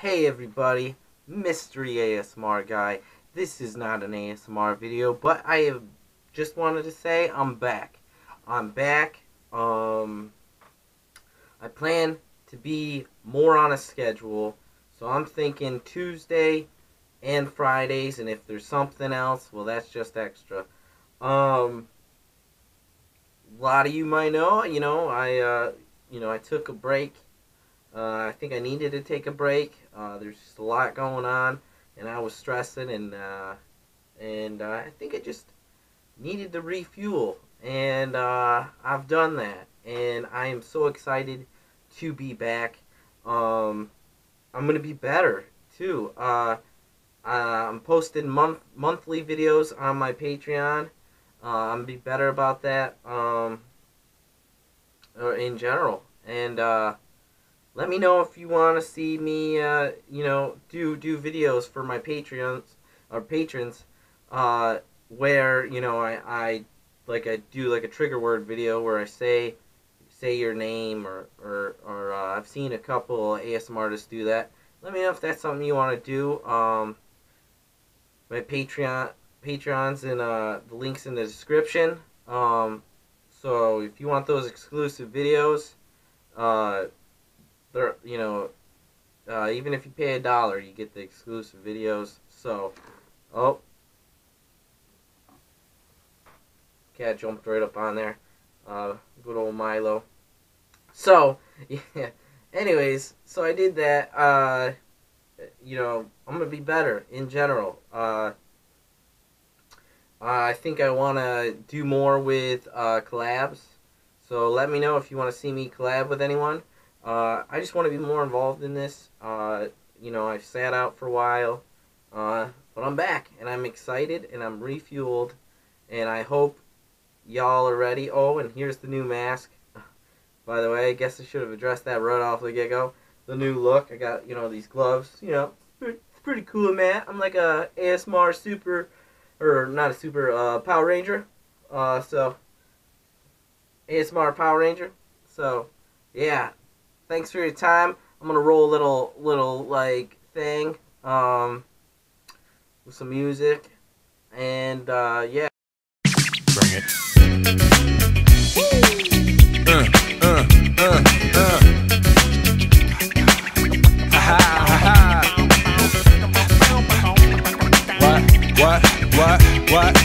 Hey everybody, MysteryASMRguy. This is not an ASMR video, but I have just wanted to say I'm back. I'm back. I plan to be more on a schedule, so I'm thinking Tuesday and Fridays, and if there's something else, well, that's just extra. A lot of you might know, I took a break. I think I needed to take a break. There's just a lot going on, and I was stressing, and I think I just needed to refuel, and I've done that, and I am so excited to be back. I'm gonna be better too. I'm posting monthly videos on my Patreon. I'm gonna be better about that in general, and let me know if you want to see me, do videos for my patrons, where, I do like a trigger word video where I say your name, or I've seen a couple ASMR artists do that. Let me know if that's something you want to do. My Patreon's in the links in the description. So if you want those exclusive videos, they're, even if you pay $1, you get the exclusive videos. So, cat jumped right up on there. Good old Milo. So, yeah. Anyways, so I did that. I'm gonna be better in general. I think I want to do more with collabs. So let me know if you want to see me collab with anyone. I just want to be more involved in this. I've sat out for a while, but I'm back, and I'm excited, and I'm refueled, and I hope y'all are ready. Oh, and here's the new mask. By the way, I guess I should have addressed that right off the get-go. The new look. I got, these gloves. It's pretty cool, man. I'm like a ASMR super, or not a super, Power Ranger. So, ASMR Power Ranger. So, yeah. Thanks for your time. I'm gonna roll a little like thing, with some music, and yeah. Bring it. What?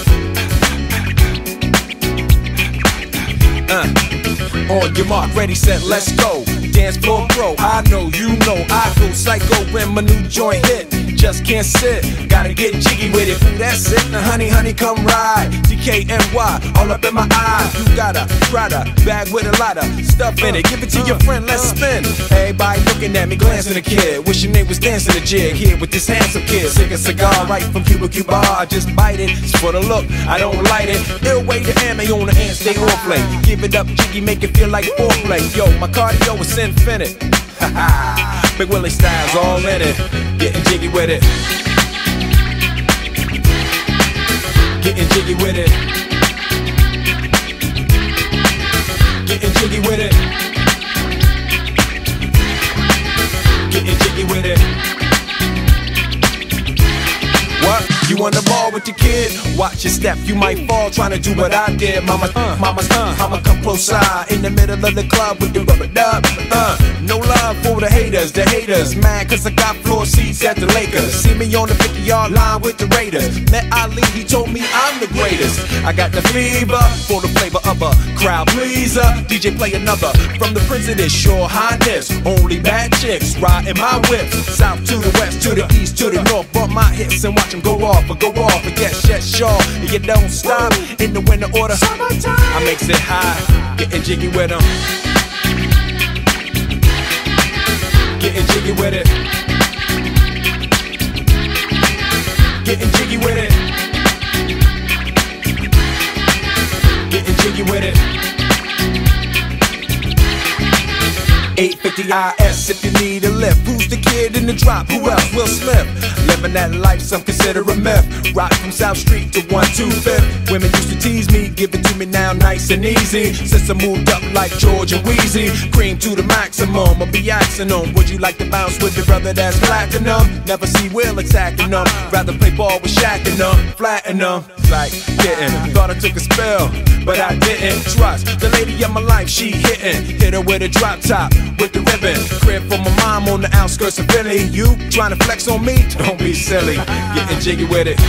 On your mark, ready, set, let's go. Dance floor pro, I know, you know, I go psycho when my new joint hit. Just can't sit, gotta get jiggy with it. Ooh, that's it, now honey, come ride. DKNY, all up in my eyes. You got a Prada bag with a lot of stuff in it. Give it to your friend, let's spin. Everybody looking at me, glancing a kid. Wishing they was dancing a jig here with this handsome kid. Sick a cigar right from Cuba Cuba. I just bite it, it's for the look, I don't light it. Ill way to ammo on the hand, stay on play. Give it up, jiggy, make it feel like foreplay. Yo, my cardio is infinite. Big Willie style's all in it. Getting jiggy with it. Getting jiggy with it. Getting jiggy with it. Getting jiggy with it. What? You on the ball with your kid? Watch your step, you might fall trying to do what I did. Mama come close side in the middle of the club with the rubber dub. No love for the haters mad cause I got floor seats at the Lakers. See me on the 50-yard line with the Raiders. Met Ali, he told me I'm the greatest. I got the fever for the flavor of a crowd pleaser. DJ play another from the Prince of this Your Highness. Only bad chicks riding my whip. South to the west, to the east, to the north. Bump my hips and watch them go off. And yes, sure, you don't stop in the winter order. I makes it high, getting jiggy with them. Getting jiggy with it. Getting jiggy with it. Getting jiggy with it. 850 IS if you need a lift. Who's the kid in the drop? Who else? Will Smith. Let living that life some consider a myth. Rock from South Street to 125th. Women used to tease me, give it to me now nice and easy. Since I moved up like George and Wheezy, cream to the maximum, I'll be asking them, would you like to bounce with your brother that's platinum? Never see Will attacking them, rather play ball with Shaq and them, flatten them. Like getting, thought I took a spell, but I didn't. Trust the lady of my life, she hitting. Hit her with a drop top, with the ribbon. Crib for my mom on the outskirts of Philly. You trying to flex on me? Don't be silly. Getting jiggy with it.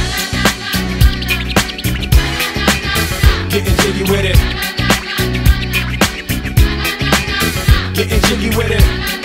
Getting jiggy with it. Getting jiggy with it.